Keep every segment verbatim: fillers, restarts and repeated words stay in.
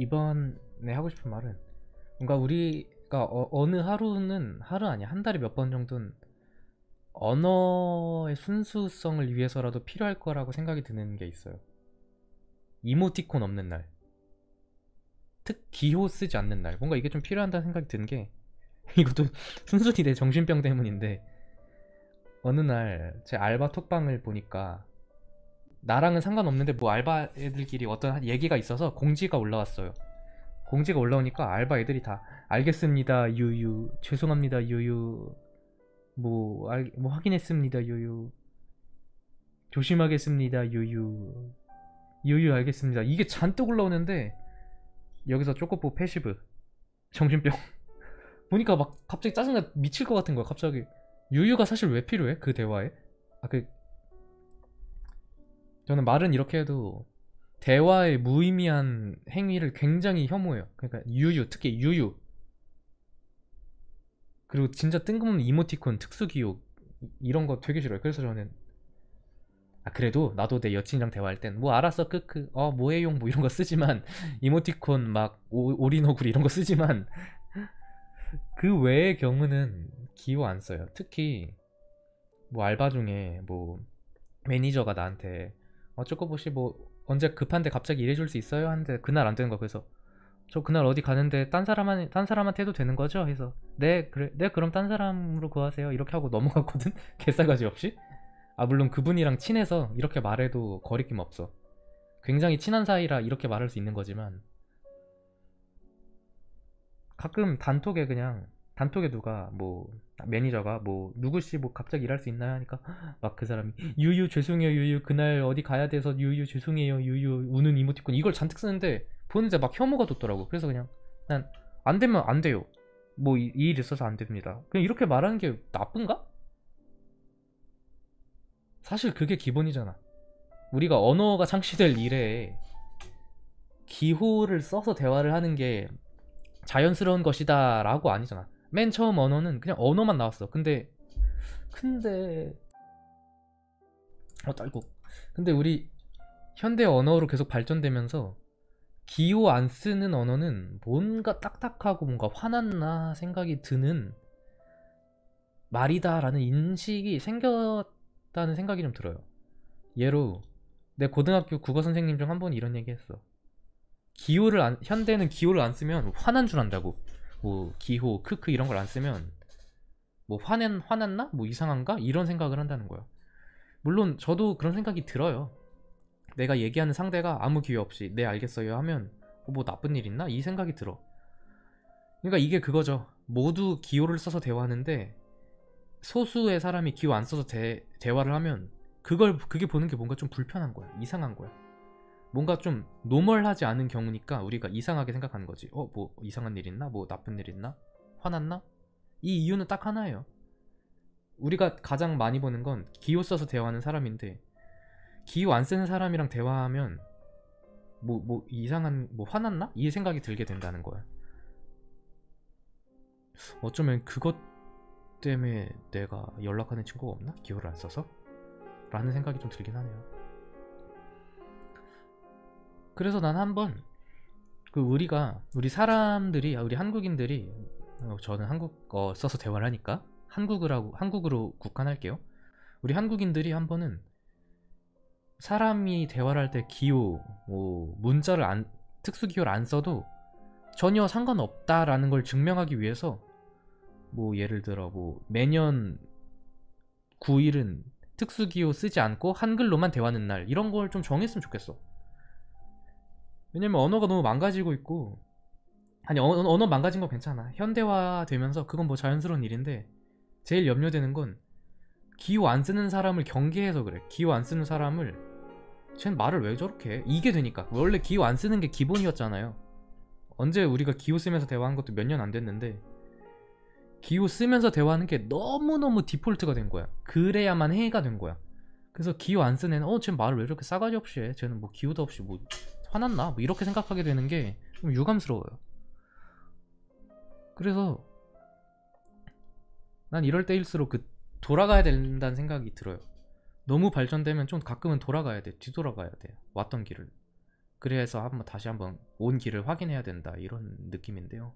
이번에 하고 싶은 말은 뭔가 우리가 어, 어느 하루는 하루 아니야 한 달에 몇 번 정도는 언어의 순수성을 위해서라도 필요할 거라고 생각이 드는 게 있어요. 이모티콘 없는 날, 특 기호 쓰지 않는 날, 뭔가 이게 좀 필요한다는 생각이 든 게 이것도 순순히 내 정신병 때문인데 어느 날 제 알바 톡방을 보니까 나랑은 상관없는데 뭐 알바 애들끼리 어떤 얘기가 있어서 공지가 올라왔어요. 공지가 올라오니까 알바 애들이 다 알겠습니다 유유, 죄송합니다 유유, 뭐, 알, 뭐 확인했습니다 유유, 조심하겠습니다 유유, 유유 알겠습니다, 이게 잔뜩 올라오는데 여기서 쪼꼬뽀 패시브 정신병 보니까 막 갑자기 짜증나 미칠 것 같은 거야. 갑자기 유유가 사실 왜 필요해? 그 대화에? 아, 그 저는 말은 이렇게 해도 대화의 무의미한 행위를 굉장히 혐오해요. 그러니까 유유, 특히 유유, 그리고 진짜 뜬금없는 이모티콘, 특수기호 이런 거 되게 싫어요. 그래서 저는 아 그래도 나도 내 여친이랑 대화할 땐 뭐 알았어 크크 어 뭐해용 뭐 이런 거 쓰지만 이모티콘 막 오, 오리너구리 이런 거 쓰지만 그 외의 경우는 기호 안 써요. 특히 뭐 알바 중에 뭐 매니저가 나한테 어 쪼꼬보시 뭐 언제 급한데 갑자기 일해줄 수 있어요? 하는데 그날 안 되는 거야. 그래서 저 그날 어디 가는데 딴 사람한 딴 사람한테 해도 되는 거죠? 해서 네 그래 네 그럼 딴 사람으로 구하세요 이렇게 하고 넘어갔거든. 개싸가지 없이. 아 물론 그분이랑 친해서 이렇게 말해도 거리낌 없어. 굉장히 친한 사이라 이렇게 말할 수 있는 거지만 가끔 단톡에 그냥 단톡에 누가 뭐 매니저가 뭐 누구씨 뭐 갑자기 일할 수 있나요 하니까 막 그 사람이 유유 죄송해요 유유 그날 어디 가야 돼서 유유 죄송해요 유유 우는 이모티콘 이걸 잔뜩 쓰는데 보는데 막 혐오가 돋더라고. 그래서 그냥 난 안 되면 안 돼요 뭐 이 일 있어서 안 됩니다 그냥 이렇게 말하는 게 나쁜가? 사실 그게 기본이잖아. 우리가 언어가 창시될 이래에 기호를 써서 대화를 하는 게 자연스러운 것이다 라고 아니잖아. 맨 처음 언어는 그냥 언어만 나왔어. 근데 근데 어 딸꾹 근데 우리 현대 언어로 계속 발전되면서 기호 안 쓰는 언어는 뭔가 딱딱하고 뭔가 화났나 생각이 드는 말이다 라는 인식이 생겼다는 생각이 좀 들어요. 예로 내 고등학교 국어 선생님 중 한 분이 이런 얘기 했어. 기호를 안, 현대는 기호를 안 쓰면 화난 줄 안다고. 뭐 기호, 크크 이런 걸 안 쓰면 뭐 화낸 화났나? 뭐 이상한가? 이런 생각을 한다는 거야. 물론 저도 그런 생각이 들어요. 내가 얘기하는 상대가 아무 기회 없이 네 알겠어요 하면 어, 뭐 나쁜 일 있나? 이 생각이 들어. 그러니까 이게 그거죠. 모두 기호를 써서 대화하는데 소수의 사람이 기호 안 써서 대, 대화를 하면 그걸 그게 보는 게 뭔가 좀 불편한 거야. 이상한 거야. 뭔가 좀 노멀하지 않은 경우니까 우리가 이상하게 생각하는 거지. 어, 뭐 이상한 일 있나? 뭐 나쁜 일 있나? 화났나? 이 이유는 딱 하나예요. 우리가 가장 많이 보는 건 기호 써서 대화하는 사람인데 기호 안 쓰는 사람이랑 대화하면 뭐, 뭐 이상한 뭐 화났나? 이 생각이 들게 된다는 거야. 어쩌면 그것 때문에 내가 연락하는 친구가 없나? 기호를 안 써서? 라는 생각이 좀 들긴 하네요. 그래서 난 한번 그 우리가 우리 사람들이 우리 한국인들이 어, 저는 한국어 써서 대화를 하니까 한국어라고 한국으로 국한할게요. 우리 한국인들이 한 번은 사람이 대화를 할 때 기호 뭐 문자를 안 특수 기호를 안 써도 전혀 상관없다라는 걸 증명하기 위해서 뭐 예를 들어 뭐 매년 구 일은 특수 기호 쓰지 않고 한글로만 대화하는 날 이런 걸 좀 정했으면 좋겠어. 왜냐면 언어가 너무 망가지고 있고 아니 어, 언어 망가진 건 괜찮아. 현대화 되면서 그건 뭐 자연스러운 일인데 제일 염려되는 건 기호 안 쓰는 사람을 경계해서 그래. 기호 안 쓰는 사람을 쟨 말을 왜 저렇게 해? 이게 되니까. 원래 기호 안 쓰는 게 기본이었잖아요. 언제 우리가 기호 쓰면서 대화한 것도 몇 년 안 됐는데 기호 쓰면서 대화하는 게 너무너무 디폴트가 된 거야. 그래야만 해가 된 거야. 그래서 기호 안 쓰는 애는 어 쟤 말을 왜 저렇게 싸가지 없이 해? 쟤는 뭐 기호도 없이 뭐 화났나? 뭐 이렇게 생각하게 되는 게 좀 유감스러워요. 그래서 난 이럴 때일수록 그 돌아가야 된다는 생각이 들어요. 너무 발전되면 좀 가끔은 돌아가야 돼. 뒤돌아가야 돼. 왔던 길을. 그래서 한번 다시 한번 온 길을 확인해야 된다, 이런 느낌인데요.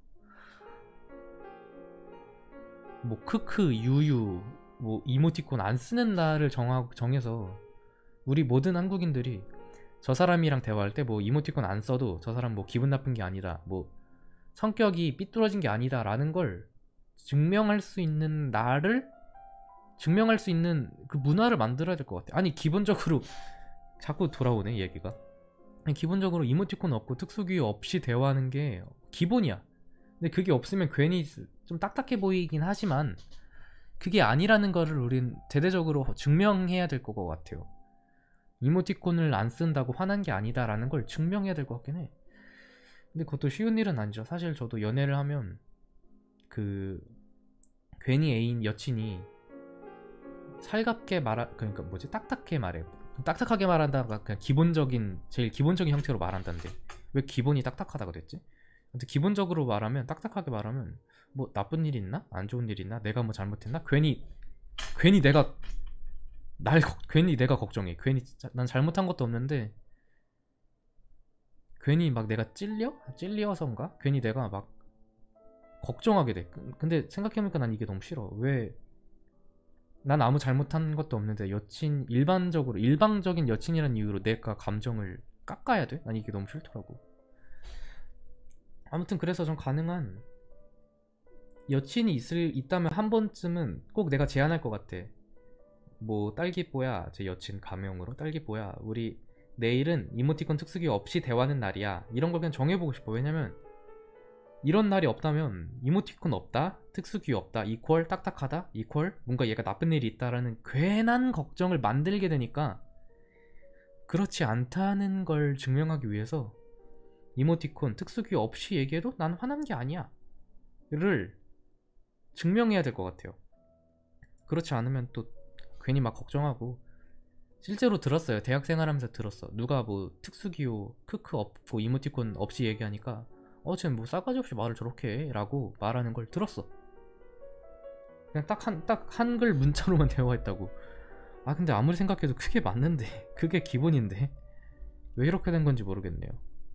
뭐 크크, 유유, 뭐 이모티콘 안 쓰는 날을 정하, 정해서 우리 모든 한국인들이 저 사람이랑 대화할 때 뭐 이모티콘 안 써도 저 사람 뭐 기분 나쁜 게 아니다, 뭐 성격이 삐뚤어진 게 아니다 라는 걸 증명할 수 있는 날을 증명할 수 있는 그 문화를 만들어야 될 것 같아. 아니 기본적으로 자꾸 돌아오네 얘기가. 아니, 기본적으로 이모티콘 없고 특수기호 없이 대화하는 게 기본이야. 근데 그게 없으면 괜히 좀 딱딱해 보이긴 하지만 그게 아니라는 거를 우린 대대적으로 증명해야 될 것 같아요. 이모티콘을 안 쓴다고 화난 게 아니다 라는 걸 증명해야 될 것 같긴 해. 근데 그것도 쉬운 일은 아니죠. 사실 저도 연애를 하면 그 괜히 애인 여친이 살갑게 말하 그러니까 뭐지 딱딱해 말해 딱딱하게 말한다가 그냥 기본적인 제일 기본적인 형태로 말한다는데 왜 기본이 딱딱하다고 됐지? 근데 기본적으로 말하면 딱딱하게 말하면 뭐 나쁜 일 있나? 안 좋은 일 있나? 내가 뭐 잘못했나? 괜히 괜히 내가 날 괜히 내가 걱정해. 괜히 진짜 난 잘못한 것도 없는데 괜히 막 내가 찔려? 찔려서인가? 괜히 내가 막 걱정하게 돼. 근데 생각해보니까 난 이게 너무 싫어. 왜 난 아무 잘못한 것도 없는데 여친 일반적으로 일방적인 여친이라는 이유로 내가 감정을 깎아야 돼? 난 이게 너무 싫더라고. 아무튼 그래서 전 가능한 여친이 있을 있다면 한 번쯤은 꼭 내가 제안할 것 같아. 뭐 딸기뽀야, 제 여친 가명으로 딸기뽀야, 우리 내일은 이모티콘 특수기 없이 대화하는 날이야. 이런 걸 그냥 정해보고 싶어. 왜냐면 이런 날이 없다면 이모티콘 없다, 특수기 없다, 이퀄 딱딱하다, 이퀄 뭔가 얘가 나쁜 일이 있다라는 괜한 걱정을 만들게 되니까 그렇지 않다는 걸 증명하기 위해서 이모티콘 특수기 없이 얘기해도 난 화난 게 아니야 를 증명해야 될 것 같아요. 그렇지 않으면 또 괜히 막 걱정하고. 실제로 들었어요. 대학생활 하면서 들었어. 누가 뭐 특수기호 크크 없고 이모티콘 없이 얘기하니까 어 쟤는 뭐 싸가지 없이 말을 저렇게 해 라고 말하는 걸 들었어. 그냥 딱 한 딱 한글 문자로만 대화했다고. 아 근데 아무리 생각해도 그게 맞는데 그게 기본인데 왜 이렇게 된 건지 모르겠네요.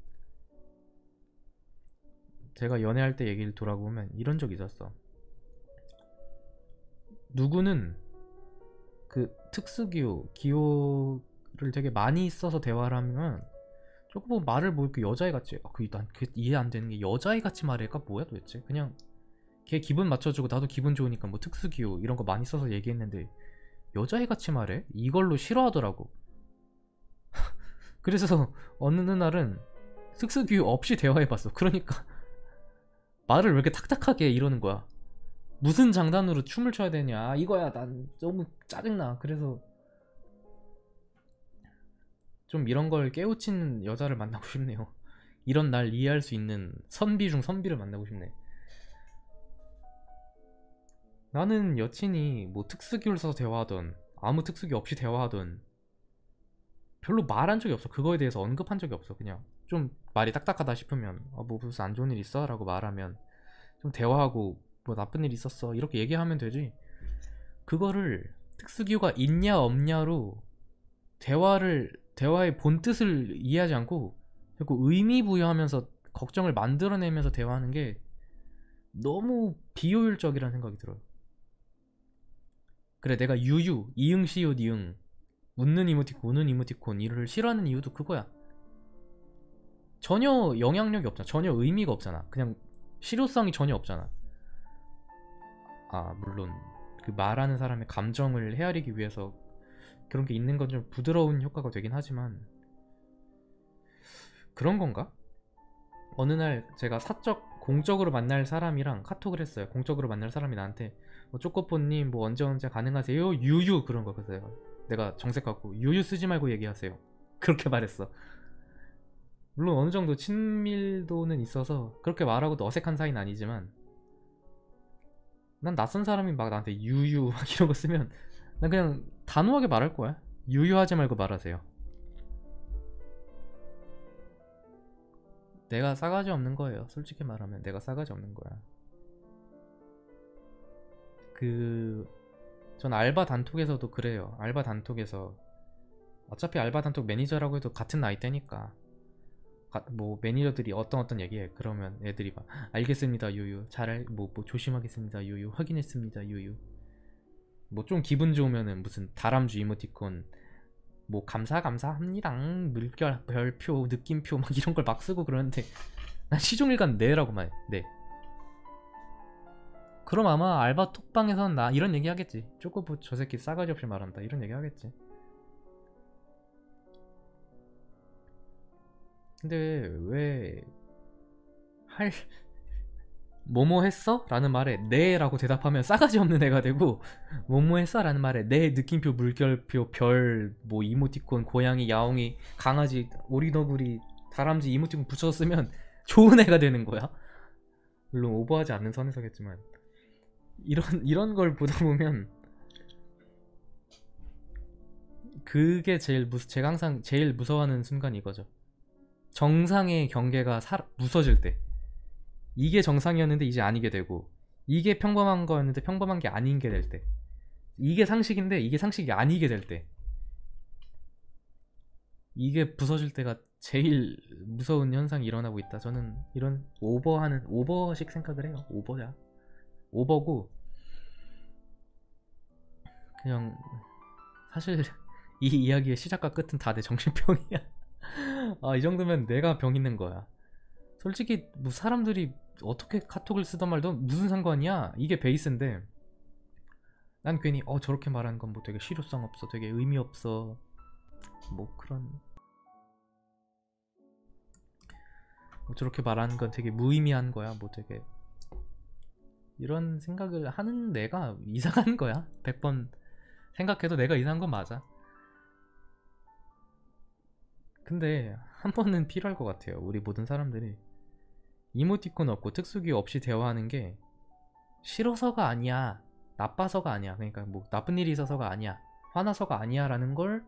제가 연애할 때 얘기를 돌아보면 이런 적이 있었어. 누구는 그 특수기호 기호를 되게 많이 써서 대화를 하면 조금 뭐 말을 뭐 이렇게 여자애 같이 아, 그, 난 그 이해 안 되는 게 여자애 같이 말할까 뭐야 도대체. 그냥 걔 기분 맞춰주고 나도 기분 좋으니까 뭐 특수기호 이런 거 많이 써서 얘기했는데 여자애 같이 말해? 이걸로 싫어하더라고. 그래서 어느 날은 특수기호 없이 대화해봤어. 그러니까 말을 왜 이렇게 탁탁하게 이러는 거야. 무슨 장단으로 춤을 춰야 되냐 이거야. 난 너무 짜증나. 그래서 좀 이런 걸 깨우치는 여자를 만나고 싶네요. 이런 날 이해할 수 있는 선비 중 선비를 만나고 싶네. 나는 여친이 뭐 특수기를 써서 대화하던 아무 특수기 없이 대화하던 별로 말한 적이 없어. 그거에 대해서 언급한 적이 없어. 그냥 좀 말이 딱딱하다 싶으면 아, 뭐 무슨 안 좋은 일 있어? 라고 말하면 좀 대화하고 뭐 나쁜 일 있었어 이렇게 얘기하면 되지. 그거를 특수기호가 있냐 없냐로 대화를 대화의 본뜻을 이해하지 않고 자꾸 의미 부여하면서 걱정을 만들어내면서 대화하는 게 너무 비효율적이라는 생각이 들어요. 그래 내가 유유, 이응 시옷 이응 웃는 이모티콘, 우는 이모티콘 이를 싫어하는 이유도 그거야. 전혀 영향력이 없잖아. 전혀 의미가 없잖아. 그냥 실효성이 전혀 없잖아. 아 물론 그 말하는 사람의 감정을 헤아리기 위해서 그런 게 있는 건 좀 부드러운 효과가 되긴 하지만 그런 건가? 어느 날 제가 사적 공적으로 만날 사람이랑 카톡을 했어요. 공적으로 만날 사람이 나한테 뭐 쪼꼬뽀님 뭐 언제 언제 가능하세요? 유유 그런 거. 그래서 내가 정색하고 유유 쓰지 말고 얘기하세요 그렇게 말했어. 물론 어느 정도 친밀도는 있어서 그렇게 말하고도 어색한 사이는 아니지만 난 낯선 사람이 막 나한테 유유 막 이런 거 쓰면 난 그냥 단호하게 말할 거야. 유유하지 말고 말하세요. 내가 싸가지 없는 거예요. 솔직히 말하면 내가 싸가지 없는 거야. 그... 전 알바 단톡에서도 그래요. 알바 단톡에서 어차피 알바 단톡 매니저라고 해도 같은 나이대니까 가- 뭐 매니저들이 어떤 어떤 얘기해. 그러면 애들이 막 알겠습니다 유유, 잘 뭐 뭐 조심하겠습니다 유유, 확인했습니다 유유. 뭐 좀 기분 좋으면은 무슨 다람쥐 이모티콘 뭐 감사 감사합니다 물결 별표 느낌표 막 이런 걸 막 쓰고 그러는데 난 시종일관 네라고만 해. 네. 그럼 아마 알바 톡방에선 나 이런 얘기 하겠지. 쪼꼬부 저 새끼 싸가지 없이 말한다 이런 얘기 하겠지. 근데 왜 할 뭐뭐 했어? 라는 말에 네 라고 대답하면 싸가지 없는 애가 되고, 뭐뭐 했어? 라는 말에 네 느낌표 물결표 별 뭐 이모티콘 고양이 야옹이 강아지 오리너구리 다람쥐 이모티콘 붙여서 쓰면 좋은 애가 되는 거야. 물론 오버하지 않는 선에서겠지만 이런 이런 걸 보다 보면 그게 제일 무 제가 항상 제일 무서워하는 순간이 이거죠. 정상의 경계가 사, 무서질 때. 이게 정상이었는데 이제 아니게 되고, 이게 평범한 거였는데 평범한 게 아닌 게 될 때, 이게 상식인데 이게 상식이 아니게 될 때, 이게 부서질 때가 제일 무서운 현상이 일어나고 있다. 저는 이런 오버하는 오버식 생각을 해요. 오버야. 오버고 그냥 사실 이 이야기의 시작과 끝은 다 내 정신병이야. 아, 이 정도면 내가 병 있는 거야. 솔직히 뭐 사람들이 어떻게 카톡을 쓰던 말도 무슨 상관이야. 이게 베이스인데 난 괜히 어 저렇게 말하는 건 뭐 되게 실효성 없어, 되게 의미 없어, 뭐 그런, 뭐 저렇게 말하는 건 되게 무의미한 거야, 뭐 되게 이런 생각을 하는 내가 이상한 거야. 백 번 생각해도 내가 이상한 건 맞아. 근데 한 번은 필요할 것 같아요. 우리 모든 사람들이 이모티콘 없고 특수기호 없이 대화하는 게 싫어서가 아니야, 나빠서가 아니야, 그러니까 뭐 나쁜 일이 있어서가 아니야, 화나서가 아니야 라는 걸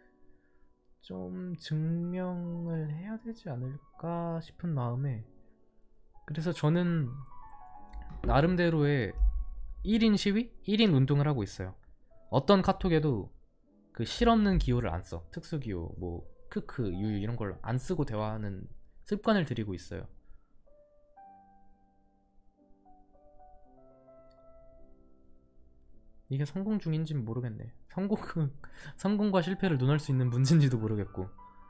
좀 증명을 해야 되지 않을까 싶은 마음에, 그래서 저는 나름대로의 일 인 시위? 일 인 운동을 하고 있어요. 어떤 카톡에도 그 실없는 기호를 안 써. 특수기호, 뭐 크크, 유유 이런 걸 안 쓰고 대화하는 습관을 들이고 있어요. 이게 성공 중인지는 모르겠네. 성공, 성공과 실패를 논할 수 있는 문제인지도 모르겠고,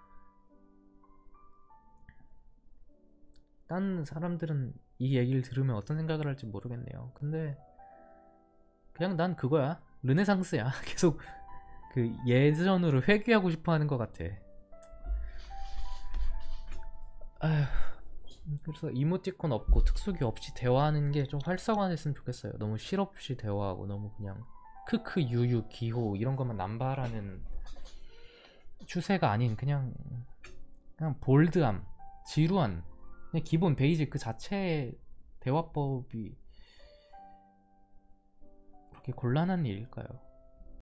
딴 사람들은 이 얘기를 들으면 어떤 생각을 할지 모르겠네요. 근데 그냥 난 그거야. 르네상스야. 계속 그 예전으로 회귀하고 싶어 하는 것 같아. 아휴, 그래서 이모티콘 없고 특수기 없이 대화하는 게 좀 활성화됐으면 좋겠어요. 너무 실없이 대화하고 너무 그냥 크크 유유 기호 이런 것만 남발하는 추세가 아닌, 그냥 그냥 볼드함, 지루한, 그냥 기본 베이직 그 자체의 대화법이 그렇게 곤란한 일일까요?